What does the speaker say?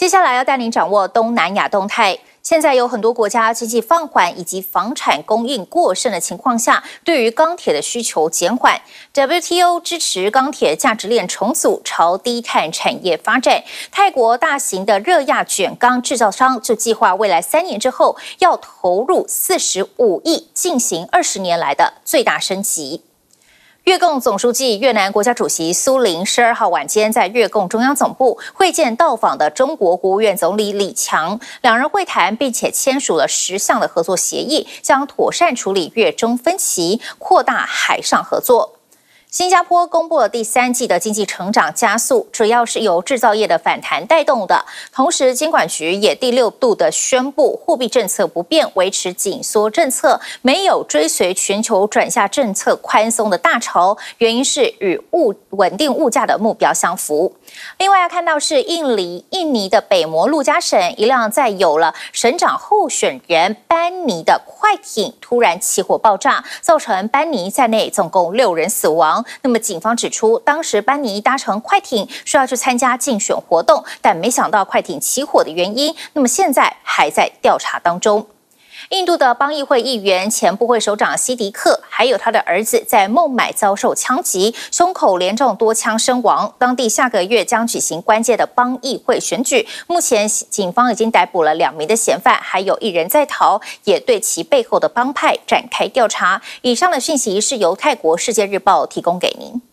接下来要带您掌握东南亚动态。现在有很多国家经济放缓以及房产供应过剩的情况下，对于钢铁的需求减缓。WTO 支持钢铁价值链重组，朝低碳产业发展。泰国大型的热轧卷钢制造商就计划未来3年之后要投入45亿，进行20年来的最大升级。越共总书记、越南国家主席苏林12号晚间在越共中央总部会见到访的中国国务院总理李强，两人会谈，并且签署了10项的合作协议，将妥善处理越中分歧，扩大海上合作。新加坡公布了第3季的经济成长加速，主要是由制造业的反弹带动的。同时，金管局也第6度的宣布，货币政策不变，维持紧缩政策，没有追随全球转向政策宽松的大潮，原因是与稳定物价的目标相符。另外要看到是印尼的北摩陆加省一辆载有了省长候选人班尼的快艇突然起火爆炸，造成班尼在内总共6人死亡。那么警方指出，当时班尼搭乘快艇说要去参加竞选活动，但没想到快艇起火的原因，那么现在还在调查当中。印度的邦议会议员、前部会首长西迪克，还有他的儿子在孟买遭受枪击，胸口连中多枪身亡。当地下个月将举行关键的邦议会选举，目前警方已经逮捕了2名的嫌犯，还有1人在逃，也对其背后的帮派展开调查。以上的讯息是由泰国《世界日报》提供给您。